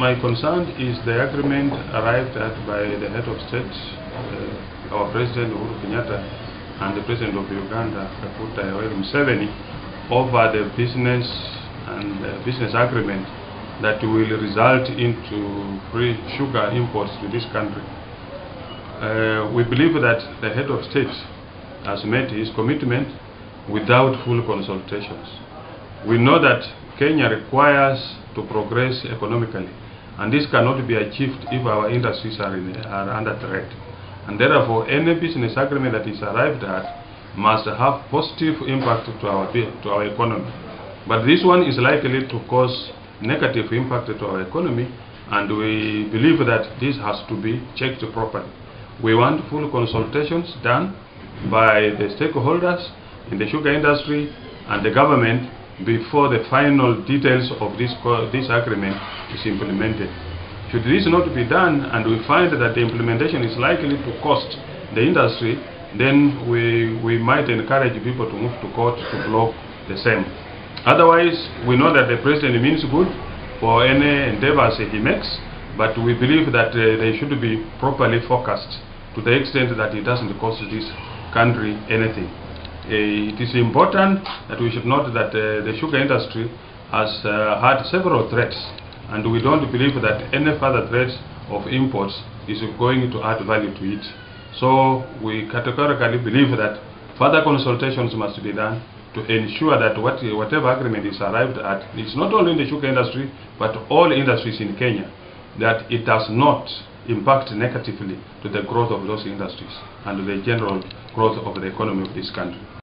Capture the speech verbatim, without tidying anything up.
my concern is the agreement arrived at by the head of state, uh, our President Uhuru Kenyatta, and the President of Uganda, Dr Yoweri Museveni, over the business and uh, business agreement that will result into free sugar imports to this country. Uh, we believe that the head of state has made his commitment without full consultations. We know that Kenya requires to progress economically, and this cannot be achieved if our industries are, in, are under threat. And therefore, any business agreement that is arrived at must have positive impact to our, to our economy. But this one is likely to cause negative impact to our economy, and we believe that this has to be checked properly. We want full consultations done by the stakeholders in the sugar industry and the government before the final details of this, this agreement is implemented. Should this not be done, and we find that the implementation is likely to cost the industry, then we, we might encourage people to move to court to block the same. Otherwise, we know that the President means good for any endeavors he makes, but we believe that uh, they should be properly focused to the extent that it doesn't cost this country anything. Uh, it is important that we should note that uh, the sugar industry has uh, had several threats, and we don't believe that any further threats of imports is going to add value to it. So we categorically believe that further consultations must be done to ensure that what, whatever agreement is arrived at, it's not only in the sugar industry, but all industries in Kenya, that it does not impact negatively to the growth of those industries and the general growth of the economy of this country.